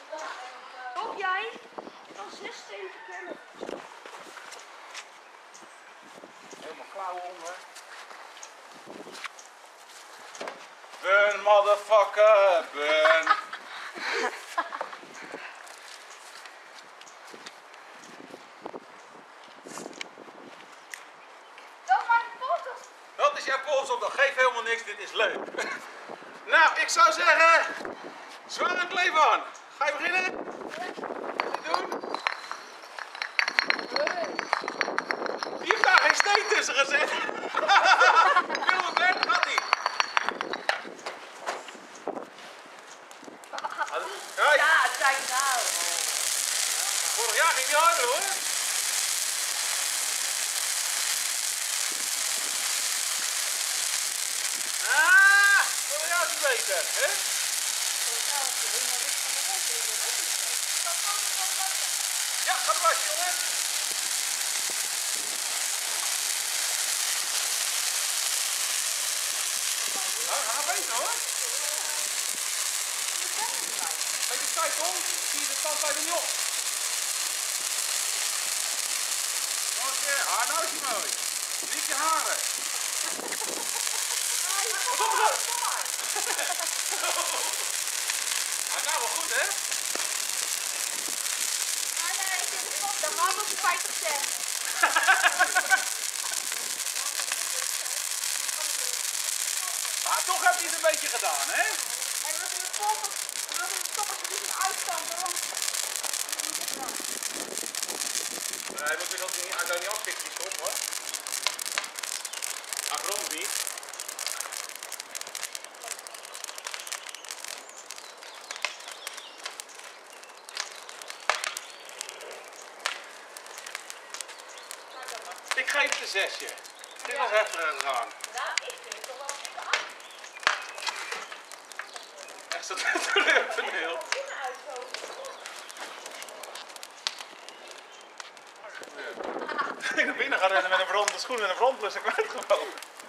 Toch jij? Dan 6 stenen kennen. Helemaal klauwen onder. Burn, motherfucker, burn. Dat is jouw polsopdracht. Geef helemaal niks, dit is leuk. Nou, ik zou zeggen, zware kleef aan. Ga je beginnen? Wat doen? Die heeft daar geen steen tussen gezet. Veel verder gaat hij. Kijk. Ja, kijk nou. Vorig jaar ging die harder hoor. Ah, vorig jaar is het beter, hè? Ja, ga erbij, jongen. Nou, we gaan beter hoor. Beetje stijf om, zie je de stand bij de niet op. Nog een keer, nou is hij mooi. Niet je haren. Wat op het Hij gaat wel goed hè? Dan gaat het op 50 cent. Maar toch heb je het een beetje gedaan hè? En we moeten de stoppers er niet uitstanden, want Nee, moet je dat niet afkicken, die stop hoor. Afrond niet. Ik geef het een 6. Dit was heftiger gegaan. nou, ik vind het toch wel even af. Echt zo'n teleurpaneel. Ik naar binnen gaan rennen met een brandende schoen en een brandblusser kwijt gewoon.